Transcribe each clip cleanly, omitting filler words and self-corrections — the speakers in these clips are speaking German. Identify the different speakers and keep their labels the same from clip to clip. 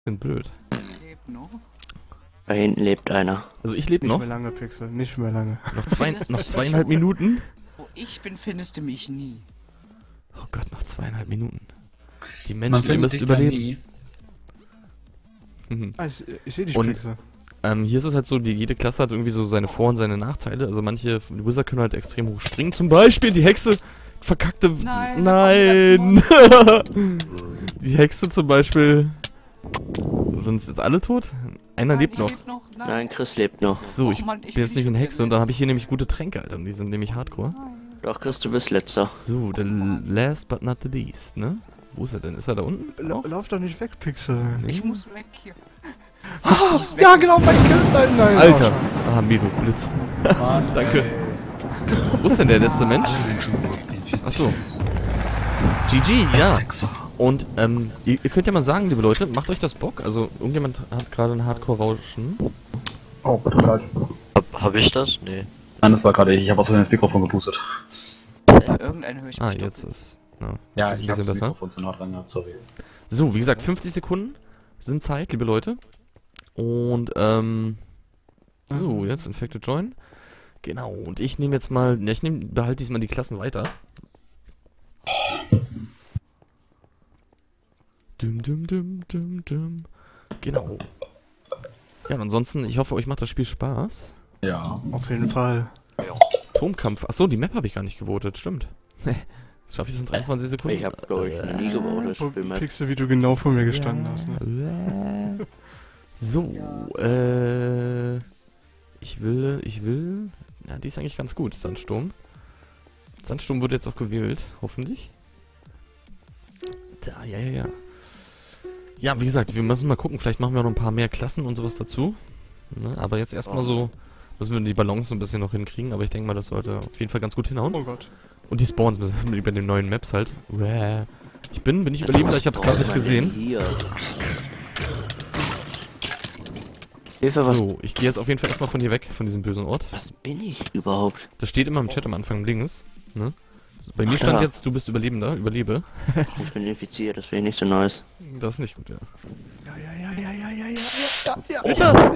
Speaker 1: Sind blöd.
Speaker 2: Lebt noch?
Speaker 3: Da hinten lebt einer.
Speaker 1: Also ich lebe
Speaker 4: Nicht
Speaker 1: noch.
Speaker 4: mehr lange, Pixel, nicht mehr lange.
Speaker 1: Noch,
Speaker 2: Findest
Speaker 1: noch
Speaker 2: mich
Speaker 1: 2,5 Minuten.
Speaker 2: Wo ich bin, findest du mich nie.
Speaker 1: Oh Gott, noch 2,5 Minuten. Die
Speaker 5: Man
Speaker 1: Menschen, ihr
Speaker 5: findet
Speaker 1: müsst
Speaker 5: sich da
Speaker 1: überleben.
Speaker 5: nie.
Speaker 1: Mhm.
Speaker 4: Ah, ich sehe dich,
Speaker 1: Und-
Speaker 4: Pixel.
Speaker 1: Hier ist es halt so, jede Klasse hat irgendwie so seine Vor- und seine Nachteile. Also manche Wizard können halt extrem hoch springen. Zum Beispiel die Hexe. Verkackte...
Speaker 2: Nein,
Speaker 1: Nein. Die Hexe zum Beispiel... Sind jetzt alle tot? Einer lebt noch.
Speaker 3: Nein, Chris lebt noch.
Speaker 1: So,
Speaker 2: Och
Speaker 1: ich
Speaker 2: Mann,
Speaker 1: bin
Speaker 2: will
Speaker 1: jetzt nicht
Speaker 2: nicht
Speaker 1: eine Hexe und dann
Speaker 2: vergessen.
Speaker 1: habe ich hier nämlich gute Tränke, Alter. Und die sind nämlich hardcore.
Speaker 3: Doch, Chris, du bist letzter.
Speaker 1: So, der last but not the least, ne? Wo ist er denn? Ist er da unten? Auch?
Speaker 4: Lauf doch nicht weg, Pixel.
Speaker 1: Nee?
Speaker 2: Ich muss weg hier.
Speaker 4: Ah, ja, genau, mein Kind. Nein, nein.
Speaker 1: Alter! Ah, Medo, Blitz.
Speaker 5: Mann,
Speaker 1: Danke.
Speaker 5: ey.
Speaker 1: Wo ist denn der letzte Mensch?
Speaker 5: Alle Menschen wurden infiziert.
Speaker 1: Achso. GG, ja.
Speaker 5: Hexer.
Speaker 1: Und, ihr könnt ja mal sagen, liebe Leute, macht euch das Bock? Also, irgendjemand hat gerade ein Hardcore-Rauschen.
Speaker 5: Oh, bitte leid.
Speaker 6: Hab ich das? Nee.
Speaker 5: Nein, das war gerade ich. Ich habe aus Versehen ins Mikrofon gepustet.
Speaker 2: Irgendeine höre ich
Speaker 1: Ah,
Speaker 2: mich doch.
Speaker 1: jetzt ist... Na,
Speaker 5: Ja,
Speaker 1: ist ein
Speaker 5: ich habe
Speaker 1: bisschen
Speaker 5: das
Speaker 1: besser.
Speaker 5: Mikrofon zu nah dran gehabt, sorry.
Speaker 1: So, wie gesagt, 50 Sekunden sind Zeit, liebe Leute. Und, so, jetzt Infected Join. Genau, und ich nehme jetzt mal, ne, behalte diesmal die Klassen weiter. Dum, dum, dum, dum, dum. Genau. Ja, und ansonsten, ich hoffe, euch macht das Spiel Spaß.
Speaker 5: Ja.
Speaker 4: Auf jeden Fall.
Speaker 1: Turmkampf, achso, die Map habe ich gar nicht gewotet, stimmt. Das schaffe ich in 23 Sekunden.
Speaker 3: Ich habe, glaube ich, noch nie gewotet.
Speaker 4: Pixel, wie du genau vor mir gestanden hast. Ne?
Speaker 1: So, ich will, ja, die ist eigentlich ganz gut, Sandsturm. Sandsturm wird jetzt auch gewählt, hoffentlich. Da, ja. Ja, wie gesagt, wir müssen mal gucken, vielleicht machen wir auch noch ein paar mehr Klassen und sowas dazu. Ne, aber jetzt erstmal so, müssen wir die Balance ein bisschen noch hinkriegen, aber ich denke mal, das sollte auf jeden Fall ganz gut hinhauen.
Speaker 4: Oh Gott.
Speaker 1: Und die Spawns müssen wir bei den neuen Maps halt. Bin ich Überlebender? Ich hab's gerade nicht gesehen.
Speaker 3: Hier. Hilfe, was,
Speaker 1: So, ich gehe jetzt auf jeden Fall erstmal von hier weg, von diesem bösen Ort.
Speaker 3: was bin ich überhaupt?
Speaker 1: Das steht immer im Chat am Anfang links. Ne? Bei mir
Speaker 3: Ach,
Speaker 1: stand
Speaker 3: da.
Speaker 1: jetzt, du bist Überlebender, überlebe.
Speaker 3: Ich bin infiziert, das wäre nicht so nice.
Speaker 1: Das ist nicht gut, ja.
Speaker 4: Ja.
Speaker 1: Alter!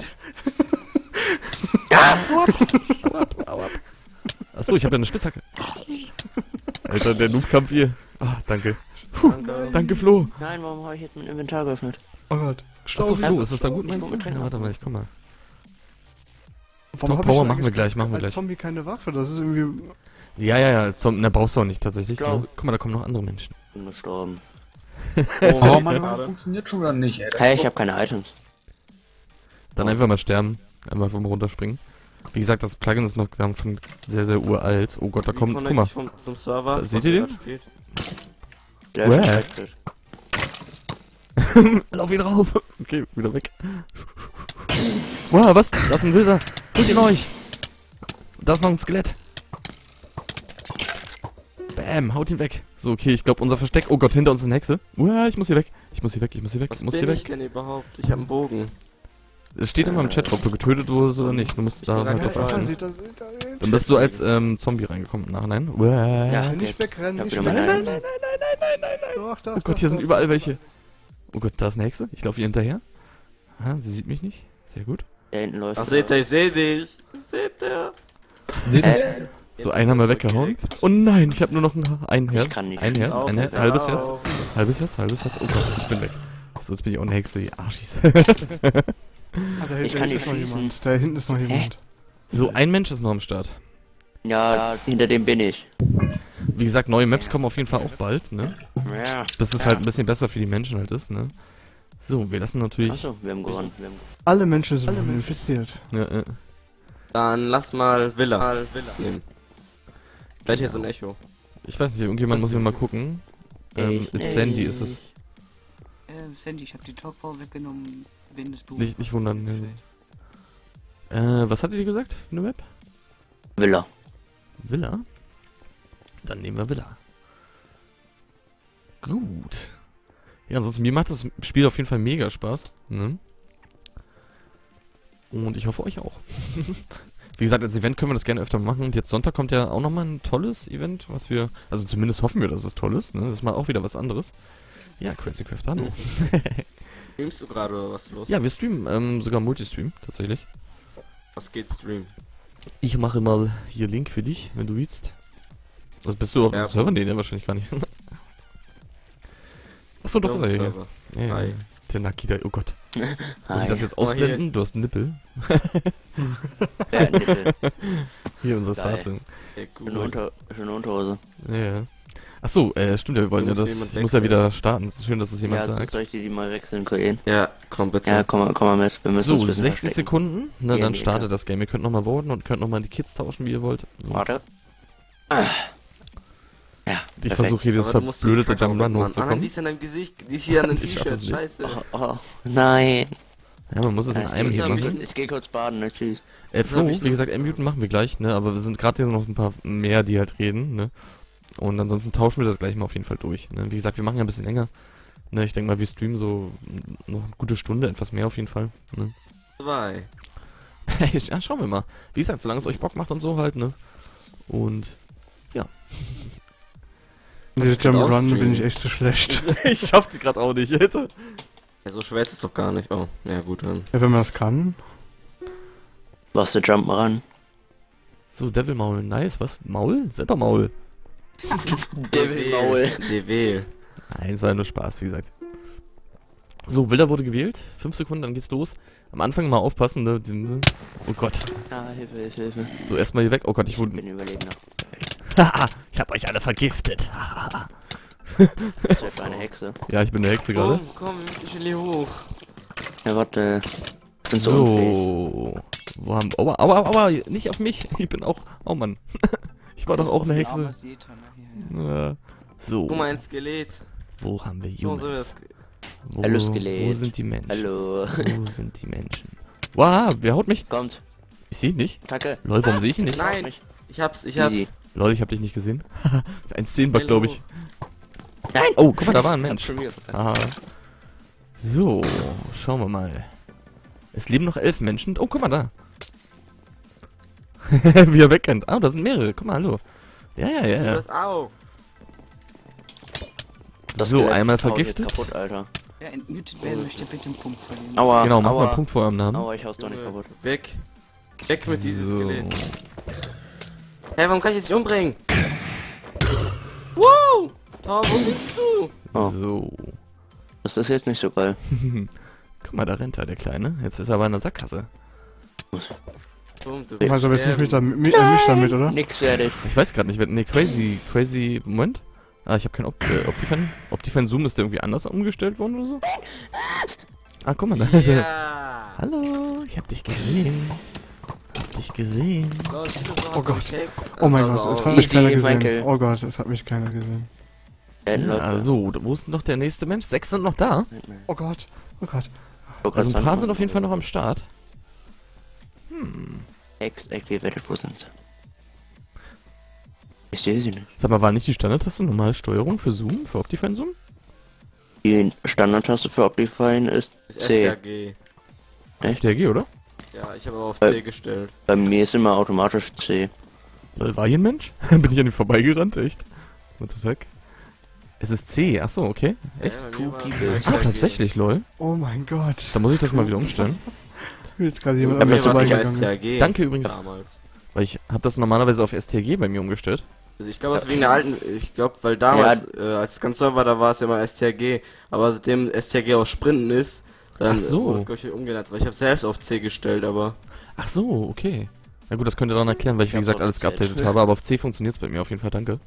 Speaker 1: Achso, ich habe ja eine Spitzhacke. Alter, der Noobkampf hier. Ah, danke. Puh, danke Flo.
Speaker 3: Nein, warum habe ich jetzt mein Inventar geöffnet?
Speaker 4: Oh Gott.
Speaker 1: Achso,
Speaker 4: Staub.
Speaker 1: Flo, ist das da gut, meinst du?
Speaker 3: Ich
Speaker 1: Ja, warte mal, ich komm mal.
Speaker 4: Warum
Speaker 1: Top
Speaker 4: hab
Speaker 1: Power
Speaker 4: ich
Speaker 1: machen wir
Speaker 4: eigentlich
Speaker 1: gleich, machen wir
Speaker 4: als
Speaker 1: gleich.
Speaker 4: Zombie keine Waffe, das ist irgendwie...
Speaker 1: Ja, na brauchst du auch nicht tatsächlich. Ne?
Speaker 3: Glaub-
Speaker 1: Guck mal, da kommen noch andere Menschen.
Speaker 3: Ich bin gestorben.
Speaker 5: Oh, meine Waffe funktioniert schon wieder nicht, ey.
Speaker 3: Hey, ich habe keine Items.
Speaker 1: Dann einfach mal sterben. Einmal vom runterspringen. Wie gesagt, das Plugin ist noch von sehr, sehr uralt. Oh Gott, da kommt, guck mal.
Speaker 6: Zum Server.
Speaker 1: Da, seht ihr den?
Speaker 3: Der
Speaker 1: Uäh.
Speaker 3: ist infected.
Speaker 1: Lauf ihn rauf. Okay, wieder weg. Wow, was? Da ist ein Wilder. Holt ihn euch. Da ist noch ein Skelett. Bam, haut ihn weg. So, okay, ich glaube unser Versteck. Oh Gott, hinter uns ist eine Hexe. Uah, ich muss hier weg. Ich muss hier weg.
Speaker 6: denn überhaupt? Ich hab einen Bogen.
Speaker 1: Es steht immer im Chat, ob du getötet wurdest oder nicht. Du musst da
Speaker 6: bin
Speaker 1: halt
Speaker 6: da
Speaker 1: drauf
Speaker 6: rein.
Speaker 1: achten. Dann bist du als Zombie reingekommen im Nachhinein. Uah.
Speaker 3: Ja,
Speaker 4: Nicht wegrennen,
Speaker 3: hab
Speaker 4: nicht
Speaker 3: wieder
Speaker 4: wegrennen.
Speaker 3: meine Items.
Speaker 1: Oh Gott, hier sind überall welche. Oh Gott, da ist eine Hexe. Ich laufe ihr hinterher. Ah, sie sieht mich nicht. Sehr gut.
Speaker 3: Der hinten läuft.
Speaker 6: Ach, seht ihr, ich seh dich. Seht ihr?
Speaker 1: So, einen haben wir weggehauen. Oh nein, ich habe nur noch ein Herz.
Speaker 3: Ich kann nicht
Speaker 1: Ein Herz,
Speaker 6: Auf,
Speaker 1: ein
Speaker 6: Alter,
Speaker 1: halbes Herz.
Speaker 6: auf.
Speaker 1: Halbes Herz. Oh Gott, ich bin weg. So, jetzt bin ich auch eine Hexe, die Arschis.
Speaker 4: Ah, da
Speaker 3: Ich
Speaker 4: hinten
Speaker 3: kann
Speaker 4: ist
Speaker 3: nicht
Speaker 4: noch
Speaker 3: schießen.
Speaker 4: jemand. Da hinten ist noch jemand.
Speaker 1: So, ein Mensch ist noch am Start.
Speaker 3: Ja, hinter dem bin ich.
Speaker 1: Wie gesagt, neue Maps kommen auf jeden Fall auch bald, ne?
Speaker 3: Ja.
Speaker 1: Bis es halt ein bisschen besser für die Menschen halt ist, ne? So, wir lassen natürlich...
Speaker 3: Achso, wir haben gewonnen.
Speaker 4: Alle Menschen sind infiziert.
Speaker 1: Ja.
Speaker 6: Dann lass mal Villa nehmen. Vielleicht hier so ein Echo.
Speaker 1: Ich weiß nicht, irgendjemand muss mir mal gucken.
Speaker 3: Ich
Speaker 1: It's Sandy ist es.
Speaker 2: Sandy, ich habe die Top-Power weggenommen, wenn das Buch...
Speaker 1: Nicht wundern, ne. Was hattet ihr gesagt für eine Map?
Speaker 3: Villa.
Speaker 1: Villa? Dann nehmen wir Villa. Gut. Ja, ansonsten, mir macht das Spiel auf jeden Fall mega Spaß. Ne? Und ich hoffe euch auch. Wie gesagt, als Event können wir das gerne öfter machen. Und jetzt Sonntag kommt ja auch nochmal ein tolles Event, was wir... Also zumindest hoffen wir, dass es toll ist. Ne? Das ist mal auch wieder was anderes. Ja, Crazy Craft, hallo.
Speaker 6: Streamst du gerade oder was ist los?
Speaker 1: Ja, wir streamen, sogar Multistream, tatsächlich.
Speaker 6: Was geht Stream?
Speaker 1: Ich mache mal hier Link für dich, wenn du willst. Was bist du auf dem
Speaker 6: Ja,
Speaker 1: Server? Nee, ne, wahrscheinlich gar nicht. Achso, doch,
Speaker 6: Server.
Speaker 1: ja, ja.
Speaker 6: Server.
Speaker 1: Ja,
Speaker 6: Hi.
Speaker 1: der Nakida, oh Gott. Muss ich
Speaker 3: Hi.
Speaker 1: das jetzt
Speaker 6: Guck mal
Speaker 1: ausblenden? Du hast einen Nippel.
Speaker 3: Wer hat Nippel?
Speaker 1: Hier, unser
Speaker 3: Geil.
Speaker 1: Sate.
Speaker 6: Sehr
Speaker 3: Schöne Unterhose.
Speaker 1: Ja. Achso, stimmt ja, wir wollen ja
Speaker 6: Muss
Speaker 1: das,
Speaker 6: jemand
Speaker 1: ich muss ja
Speaker 6: wechseln.
Speaker 1: wieder starten. Es ist schön, dass es jemand
Speaker 3: Ja,
Speaker 1: sagt.
Speaker 3: soll ich die mal wechseln, Koen?
Speaker 6: Ja, komm bitte.
Speaker 3: Ja, komm mal mit. Wir müssen
Speaker 1: So,
Speaker 3: uns ein bisschen
Speaker 1: 60
Speaker 3: verstecken.
Speaker 1: Sekunden, ne,
Speaker 3: Ja,
Speaker 1: dann
Speaker 3: nee,
Speaker 1: startet
Speaker 3: klar.
Speaker 1: das Game. Ihr könnt nochmal voten und könnt nochmal die Kids tauschen, wie ihr wollt.
Speaker 3: Warte. Ah. Ja,
Speaker 1: Ich
Speaker 3: perfekt.
Speaker 1: versuche hier das
Speaker 6: Aber du musst die
Speaker 1: verblödete
Speaker 6: Kacke
Speaker 1: Jump'n'Run
Speaker 6: wegmachen. Ah, nein,
Speaker 1: hochzukommen.
Speaker 6: die ist in deinem Gesicht, die ist hier an den
Speaker 1: Ich schaff es
Speaker 6: T-Shirt,
Speaker 1: nicht.
Speaker 6: scheiße.
Speaker 3: Oh, nein.
Speaker 1: Ja, man muss es in einem
Speaker 6: ich
Speaker 1: Hit
Speaker 6: hab
Speaker 1: machen.
Speaker 3: Ich geh kurz baden, ne? Tschüss.
Speaker 1: Flo,
Speaker 6: hab ich
Speaker 1: wie gesagt, M-Muten machen wir gleich, ne, aber wir sind gerade hier noch ein paar mehr, die halt reden, ne. Und ansonsten tauschen wir das gleich mal auf jeden Fall durch, ne. Wie gesagt, wir machen ja ein bisschen länger. Ne, ich denke mal, wir streamen so noch eine gute Stunde, etwas mehr auf jeden Fall, ne.
Speaker 6: 2.
Speaker 1: Ja, schauen wir mal. Wie gesagt, solange es euch Bock macht und so halt, ne. Und
Speaker 4: In dieser
Speaker 6: kann
Speaker 4: Jump'n'Run
Speaker 6: ausstreamen.
Speaker 4: bin ich echt so schlecht.
Speaker 1: ich schaff die gerade auch nicht, Alter.
Speaker 6: Ja, so schwer ist es doch gar nicht. Oh, ja gut dann.
Speaker 4: Ja, wenn man das kann.
Speaker 3: Was der Jump ran?
Speaker 1: So, Devil Maul, nice, was? Maul? Selber Maul.
Speaker 3: Devil Maul.
Speaker 6: DW.
Speaker 1: Nein, es war ja nur Spaß, wie gesagt. So, Wilder wurde gewählt. 5 Sekunden, dann geht's los. Am Anfang mal aufpassen, ne? Oh Gott.
Speaker 3: Ah, Hilfe.
Speaker 1: So, erstmal hier weg. Oh Gott, ich
Speaker 3: Ich
Speaker 1: wurde...
Speaker 3: bin Überlebender.
Speaker 1: Haha, ich hab euch alle vergiftet.
Speaker 3: Das ist eine Hexe.
Speaker 1: Ja, ich bin der Hexe gerade.
Speaker 6: Komm, wir müssen schnell hier hoch.
Speaker 3: Ja, warte. Ich bin so unfähig.
Speaker 1: So. Wo haben... Aua, nicht auf mich. Ich bin auch... Oh Mann. Ich war doch auch eine Hexe. Ja. So.
Speaker 6: Guck mal, ein Skelett.
Speaker 1: Wo haben wir
Speaker 6: So, so
Speaker 1: Jungs?
Speaker 6: das.
Speaker 1: Wo,
Speaker 3: Hallo, Skelett.
Speaker 1: Wo sind die Menschen?
Speaker 3: Hallo.
Speaker 1: Wo sind die Menschen? Wow, wer haut mich?
Speaker 3: Kommt.
Speaker 1: Ich sehe ihn nicht.
Speaker 3: Attacke.
Speaker 1: Lol, warum sehe ich ihn nicht?
Speaker 6: Nein.
Speaker 3: Mich.
Speaker 6: Ich hab's.
Speaker 3: Easy.
Speaker 1: Lol, ich hab dich nicht gesehen. 1,10 glaube ich.
Speaker 3: Nein!
Speaker 1: Oh, guck mal, da war ein
Speaker 3: Ich hab
Speaker 1: Mensch.
Speaker 3: schon wieder-
Speaker 1: Aha. So, schauen wir mal. Es leben noch 11 Menschen. Oh, guck mal da. Wie er wegrennt. Ah, da sind mehrere. Guck mal, hallo. Ja.
Speaker 6: Das auch.
Speaker 3: Das
Speaker 1: So,
Speaker 3: Skelett
Speaker 1: einmal
Speaker 3: haut jetzt
Speaker 1: vergiftet.
Speaker 3: Kaputt, Alter.
Speaker 2: Wer entmutet werden möchte, bitte einen Punkt verlieren.
Speaker 3: Aua.
Speaker 1: Genau, mach mal
Speaker 3: aua.
Speaker 1: einen Punkt vor eurem Namen.
Speaker 3: Aua, ich hau's doch nicht kaputt.
Speaker 6: Weg. Weg mit dieses
Speaker 1: So.
Speaker 6: Skelett. Hey, warum kann ich jetzt nicht umbringen? Wow! Tor, wo bist du?
Speaker 3: Oh.
Speaker 1: So.
Speaker 3: Das ist jetzt nicht so geil.
Speaker 1: Guck mal, da rennt er, der Kleine. Jetzt ist er aber in der Sackgasse.
Speaker 6: Dumm, du
Speaker 4: Du meinst aber jetzt nicht mich
Speaker 6: sterben.
Speaker 4: mich damit, oder?
Speaker 3: Nix fertig.
Speaker 1: Ich weiß gerade nicht, wer... Nee, crazy... Moment. Ah, ich habe kein Optifan. Optifan Zoom, ist der irgendwie anders umgestellt worden oder so? Ah, guck mal, da.
Speaker 6: Ja!
Speaker 1: Hallo, ich hab dich gesehen.
Speaker 4: Oh Gott. Oh mein Gott, es hat
Speaker 3: Easy,
Speaker 4: mich keiner
Speaker 3: Michael.
Speaker 4: gesehen. Oh Gott, es hat mich keiner gesehen.
Speaker 1: Ja, so, wo ist denn noch der nächste Mensch? 6 sind noch da.
Speaker 4: Oh Gott, oh Gott.
Speaker 1: Also ein paar sind auf jeden Fall noch am Start.
Speaker 3: Activated, wo sind sie? Ich sehe sie nicht.
Speaker 1: Sag mal, war nicht die Standardtaste normale Steuerung für Zoom, für Optifan Zoom?
Speaker 3: Die Standardtaste für Optifine ist C.
Speaker 6: STRG.
Speaker 3: Echt?
Speaker 1: STRG, oder?
Speaker 6: Ja, ich habe auf C gestellt.
Speaker 3: Bei mir ist immer automatisch C.
Speaker 1: War hier ein Mensch? Bin ich an ihm vorbeigerannt, echt? What the fuck? Es ist C, achso, okay.
Speaker 6: Echt?
Speaker 3: Two people.
Speaker 1: Ah, tatsächlich, lol.
Speaker 4: Oh mein Gott.
Speaker 1: Da muss ich das mal wieder umstellen.
Speaker 4: Jetzt gerade jemand
Speaker 3: Ja,
Speaker 4: an mir
Speaker 3: mir war's
Speaker 4: vorbeigegangen ist.
Speaker 6: STRG.
Speaker 1: Danke übrigens.
Speaker 6: Damals.
Speaker 1: Weil ich habe das normalerweise auf STRG bei mir umgestellt.
Speaker 6: Also ich glaube, das ist wegen der alten, ich glaube, weil damals, als es ganz neu war, da war es ja immer STRG, aber seitdem STRG aus Sprinten ist, dann
Speaker 1: Ach so.
Speaker 6: wurde es, glaube ich, umgeändert, weil ich habe selbst auf C gestellt, aber
Speaker 1: Ach so, okay. Na gut, das könnt ihr dann erklären, weil ich, wie
Speaker 3: Ich
Speaker 1: gesagt,
Speaker 3: hab's
Speaker 1: alles
Speaker 3: auf C.
Speaker 1: geupdatet habe, aber auf C funktioniert es bei mir auf jeden Fall, danke.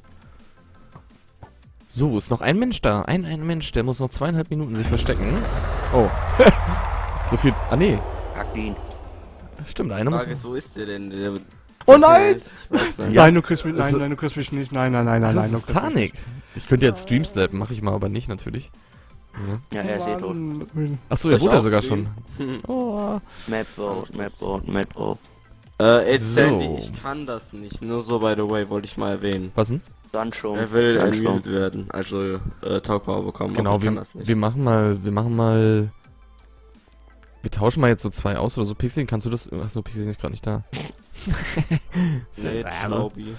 Speaker 1: So, ist noch ein Mensch da. Ein Mensch, der muss noch 2,5 Minuten sich verstecken. Oh. So viel... Ah, nee.
Speaker 3: Pack ihn.
Speaker 1: Stimmt,
Speaker 6: die
Speaker 1: einer muss...
Speaker 6: Frage ist, wo ist der denn? Der,
Speaker 4: Oh nein!
Speaker 6: Ich weiß nicht.
Speaker 1: Ja.
Speaker 4: Nein, du kriegst mich,
Speaker 1: Das-
Speaker 4: nein, du kriegst mich nicht. Nein,
Speaker 1: Ach,
Speaker 4: nein,
Speaker 1: das
Speaker 4: du
Speaker 1: ist
Speaker 4: kriegst mich
Speaker 1: Tarnik. Ich könnte jetzt Stream snappen, mache ich mal aber nicht, natürlich. Ja.
Speaker 3: Ja, er ist eh tot.
Speaker 1: Achso,
Speaker 6: Soll
Speaker 1: ja,
Speaker 6: ich
Speaker 1: wurde er
Speaker 6: auch
Speaker 1: sogar
Speaker 6: streamen?
Speaker 1: schon. Oh.
Speaker 3: Mapboard.
Speaker 6: Sandy,
Speaker 1: So.
Speaker 6: ich kann das nicht, nur so by the way, wollte ich mal erwähnen.
Speaker 1: Was denn?
Speaker 3: Sandsturm.
Speaker 6: Er will
Speaker 3: Sandsturm.
Speaker 6: ermutet werden, also Taupower bekommen,
Speaker 1: Genau,
Speaker 6: aber ich kann
Speaker 1: wir,
Speaker 6: das nicht.
Speaker 1: wir machen mal... Wir tauschen mal jetzt so 2 aus oder so. Pixie, kannst du das... Achso, Pixie ist gerade nicht da.
Speaker 6: Nee, Schlaubi.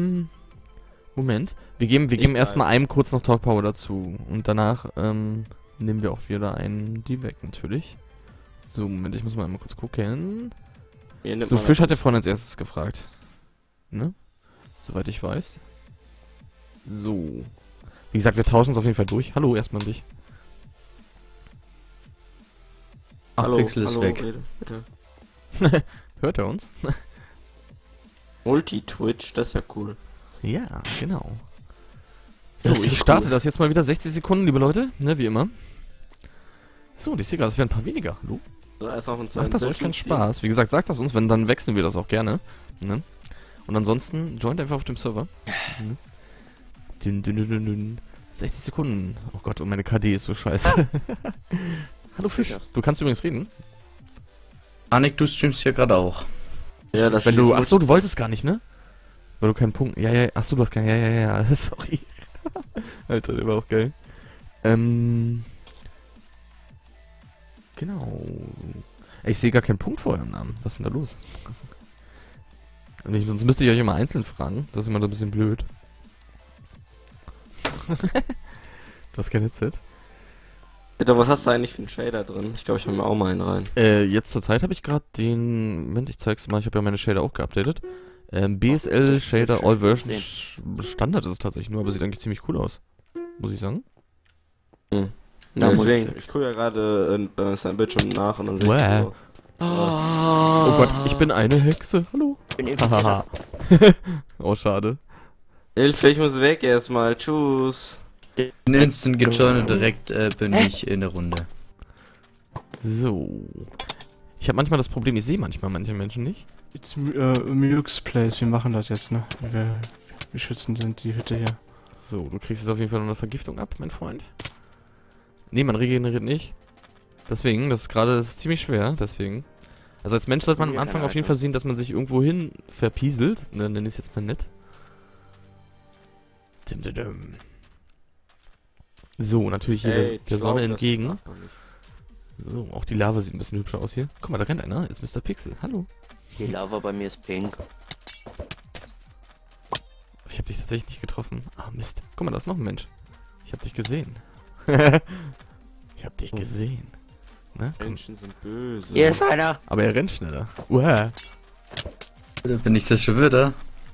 Speaker 1: Moment. Wir geben
Speaker 6: Ich
Speaker 1: erstmal einem kurz noch Talk Power dazu. Und danach, nehmen wir auch wieder einen, die weg natürlich. So, Moment, ich muss mal einmal kurz gucken. So, Fisch hat der Freund als erstes gefragt. Ne? Soweit ich weiß. So. Wie gesagt, wir tauschen es auf jeden Fall durch. Hallo, erstmal dich.
Speaker 7: Ach, Pixel ist weg.
Speaker 6: Bitte.
Speaker 1: Hört er uns?
Speaker 6: Multi-Twitch, das ist ja cool.
Speaker 1: Ja, genau. So, ich starte das jetzt mal wieder. 60 Sekunden, liebe Leute. Ne, wie immer. So, ich sehe gerade, es werden ein paar weniger. Hallo?
Speaker 6: So, erst auf uns
Speaker 1: Macht das euch keinen Spaß? Wie gesagt, sagt das uns, wenn, dann wechseln wir das auch gerne. Ne? Und ansonsten, joint einfach auf dem Server. Ne? 60 Sekunden. Oh Gott, und meine KD ist so scheiße. Hallo Fisch, du kannst übrigens reden.
Speaker 7: Anik, du streamst hier gerade auch.
Speaker 6: Ja, das
Speaker 1: Wenn du, achso, du wolltest gar nicht, ne? Weil du keinen Punkt, ja, achso, du hast keinen, ja, sorry. Alter, der war auch geil. Genau. Ich sehe gar keinen Punkt vor eurem Namen. Was ist denn da los? Sonst müsste ich euch immer einzeln fragen. Das ist immer so ein bisschen blöd. Du hast kein Headset?
Speaker 6: Alter, was hast du eigentlich für einen Shader drin? Ich glaube, ich habe mir auch mal einen rein.
Speaker 1: Jetzt zur Zeit habe ich gerade den... Moment, ich zeig's mal. Ich habe ja meine Shader auch geupdatet. BSL Shader All Versions Standard ist es tatsächlich nur, aber sieht eigentlich ziemlich cool aus. Muss ich sagen.
Speaker 6: Ja, deswegen, ich gucke ja gerade bei seinem Bildschirm nach und dann sehe ich so.
Speaker 1: Oh Gott, ich bin eine Hexe. Hallo.
Speaker 3: Ich bin
Speaker 1: Haha. Oh, schade.
Speaker 6: Hilfe, ich muss weg erstmal. Tschüss.
Speaker 7: In Instant gejoint und direkt bin ich in der Runde.
Speaker 1: So. Ich habe manchmal das Problem, ich sehe manchmal manche Menschen nicht.
Speaker 4: It's Mux Place, wir machen das jetzt, ne? Wir schützen die Hütte hier.
Speaker 1: So, du kriegst jetzt auf jeden Fall noch eine Vergiftung ab, mein Freund. Nee, man regeneriert nicht. Deswegen, das ist ziemlich schwer, deswegen. Also als Mensch sollte man am Anfang auf jeden Fall sehen, dass man sich irgendwo hin verpieselt. Ne, nenne ich es jetzt mal nett. So, natürlich hier der Sonne entgegen. So, auch die Lava sieht ein bisschen hübscher aus hier. Guck mal, da rennt einer. Ist Mr. Pixel. Hallo.
Speaker 3: Die Lava bei mir ist pink.
Speaker 1: Ich habe dich tatsächlich nicht getroffen. Ah, Mist. Guck mal, da ist noch ein Mensch. Ich habe dich gesehen. Ich habe dich gesehen. Na,
Speaker 6: Menschen sind böse.
Speaker 3: Hier ist einer.
Speaker 1: aber er rennt schneller. Uah.
Speaker 7: Bin ich das schon wieder?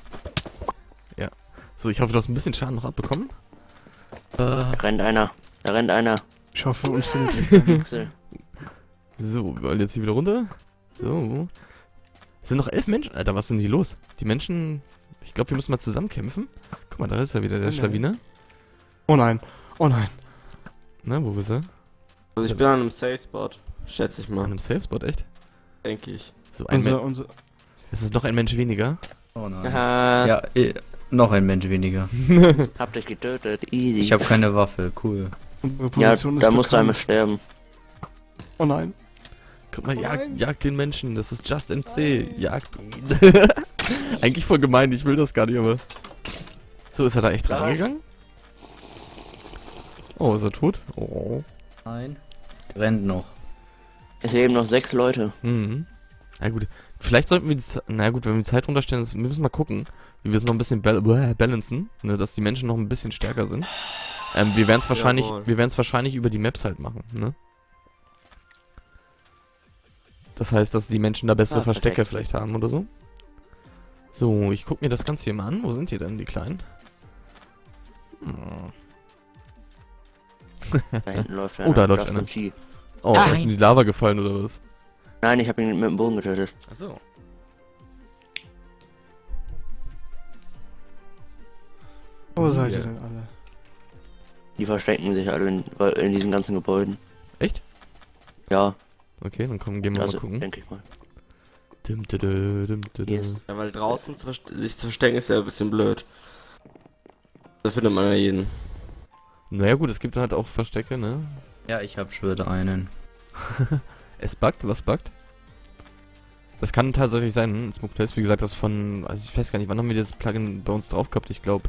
Speaker 1: So, ich hoffe, du hast ein bisschen Schaden noch abbekommen.
Speaker 3: Da rennt einer. Da rennt einer.
Speaker 4: Ich hoffe, uns findet nicht.
Speaker 3: Pixel.
Speaker 1: So, wir wollen jetzt hier wieder runter. So. Es sind noch 11 Menschen. Alter, was sind die los? Die Menschen... Ich glaube, wir müssen mal zusammen kämpfen. Guck mal, da ist ja wieder der Schlawiner.
Speaker 4: Oh nein. Oh nein.
Speaker 1: Na, wo ist er?
Speaker 6: Also ich bin an einem Safe Spot, schätze ich
Speaker 1: An
Speaker 6: mal.
Speaker 1: einem Safe Spot, echt?
Speaker 6: Denke ich.
Speaker 1: So, ein Mensch.
Speaker 4: Unser
Speaker 1: Es ist noch ein Mensch weniger.
Speaker 7: Oh nein.
Speaker 3: Aha.
Speaker 7: Ja, noch ein Mensch weniger.
Speaker 3: Hab dich getötet. Easy.
Speaker 7: Ich habe keine Waffe, cool.
Speaker 4: unsere
Speaker 3: Ja,
Speaker 4: Position
Speaker 3: da
Speaker 4: ist
Speaker 3: musst du einmal
Speaker 4: bekannt.
Speaker 3: sterben.
Speaker 4: Oh nein.
Speaker 1: Guck mal, jag den Menschen. Das ist Just NC. Jagt ihn. Eigentlich voll gemein, ich will das gar nicht, aber... So, ist er da echt reingegangen? Oh, ist er tot? Oh.
Speaker 7: Nein. Rennt noch.
Speaker 3: Es leben noch 6 Leute.
Speaker 1: Mhm. Na gut, vielleicht sollten wir die na gut, wenn wir die Zeit runterstellen, wir müssen mal gucken, wie wir es noch ein bisschen balancen, ne, dass die Menschen noch ein bisschen stärker sind. Wir werden es wahrscheinlich über die Maps halt machen, ne? Das heißt, dass die Menschen da bessere Verstecke vielleicht haben oder so. So, ich guck mir das Ganze hier mal an. Wo sind die denn, die Kleinen?
Speaker 3: Da hinten läuft
Speaker 1: Oh, da läuft einer. Oh, er ist in die Lava gefallen oder was?
Speaker 3: Nein, ich habe ihn mit dem Bogen getötet.
Speaker 1: Achso.
Speaker 4: Wo seid ihr
Speaker 1: Ja.
Speaker 4: denn alle?
Speaker 3: Die verstecken sich alle in diesen ganzen Gebäuden.
Speaker 1: Echt?
Speaker 3: Ja,
Speaker 1: Okay, dann gehen wir
Speaker 3: also
Speaker 1: mal gucken.
Speaker 3: denke ich mal.
Speaker 1: Yes.
Speaker 6: Ja, weil draußen sich zu verstecken ist ja ein bisschen blöd. Da findet man ja jeden.
Speaker 1: Naja gut, es gibt halt auch Verstecke, ne?
Speaker 7: Ja, ich hab schon wieder einen.
Speaker 1: Es buggt, was buggt? Das kann tatsächlich sein, Smoke Place, wie gesagt, das von, also ich weiß gar nicht, wann haben wir das Plugin bei uns drauf gehabt? Ich glaube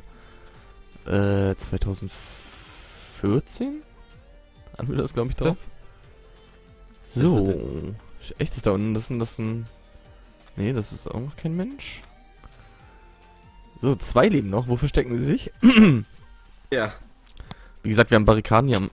Speaker 1: 2014? Haben wir das, glaube ich, drauf? So. Echt, ist da unten, das ein... Nee, das ist auch noch kein Mensch. So, 2 leben noch, wo verstecken sie sich?
Speaker 6: Ja.
Speaker 1: Wie gesagt, wir haben Barrikaden hier am